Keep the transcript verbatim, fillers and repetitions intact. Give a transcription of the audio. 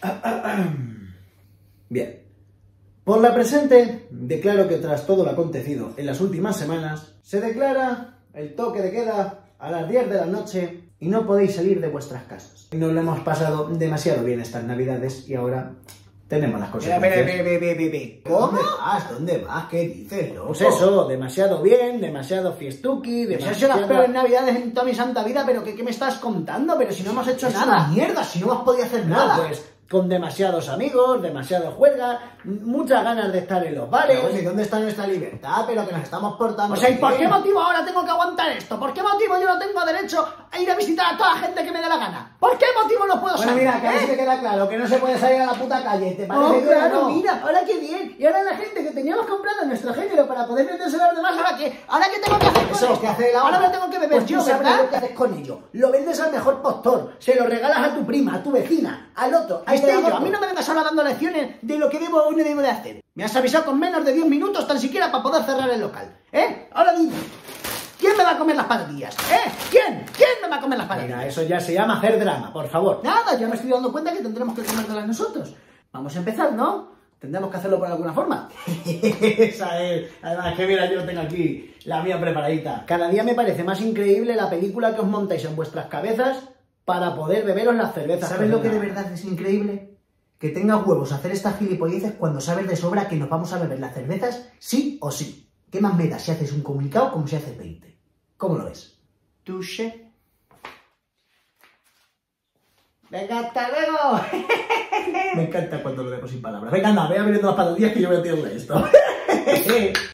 Bien. Por la presente, declaro que tras todo lo acontecido en las últimas semanas, se declara el toque de queda a las diez de la noche y no podéis salir de vuestras casas. Nos lo hemos pasado demasiado bien estas navidades y ahora tenemos las cosas. ¿Cómo? ¿Dónde vas? ¿Dónde vas? ¿Qué dices, loco? Pues eso, demasiado bien, demasiado fiestuki, Esas demasiado... son las peores navidades en toda mi santa vida, pero ¿qué, qué me estás contando? Pero si no hemos hecho Es nada. una Mierda, si no hemos podido hacer No, nada. pues con demasiados amigos, demasiado juerga, muchas ganas de estar en los bares. Pero, pues, ¿y dónde está nuestra libertad? Pero que nos estamos portando. O sea, ¿y por qué bien. motivo ahora tengo que aguantar esto? ¿Por qué motivo yo no tengo derecho a ir a visitar a toda la gente que me dé la gana? ¿Por qué motivo no puedo Bueno, salir? mira, que a ver ¿Eh? si te queda claro que no se puede salir a la puta calle. ¿Te parece Oh, bien o claro, no? mira, ahora qué bien. Y ahora la gente que teníamos comprado en nuestro género para poder vendérselo a los demás, ¿ahora qué? ¿Ahora qué tengo que hacer con Eso, esto? ¿qué hace la Ahora hora? me lo tengo que beber Pues tú yo, sabes ¿verdad? lo que haces con ello. Lo vendes al mejor postor, se lo regalas a tu prima, a tu vecina, al otro, a Y este te la y yo. A monto. mí no me vengas ahora dando lecciones de lo que debo o no debo de hacer. Me has avisado con menos de diez minutos tan siquiera para poder cerrar el local. ¿Eh? Ahora dime, ¿quién me va a comer las patadillas? ¿Eh? ¿Quién? ¿Quién me va a comer las patadillas? Mira, eso ya se llama hacer drama, por favor. Nada, ya me estoy dando cuenta que tendremos que comértelas nosotros. Vamos a empezar, ¿no? Tendremos que hacerlo por alguna forma. Esa es. Además, que mira, yo tengo aquí la mía preparadita. Cada día me parece más increíble la película que os montáis en vuestras cabezas para poder beberos las cervezas. ¿Sabes lo que de verdad es increíble? Que tengas huevos a hacer estas gilipolleces cuando sabes de sobra que nos vamos a beber las cervezas sí o sí. ¿Qué más me da si haces un comunicado como si haces veinte? ¿Cómo lo ves? Touché. ¡Venga, hasta luego! Me encanta cuando lo dejo sin palabras. Venga, anda, ve abriendo las patadillas que yo voy a tirarle esto.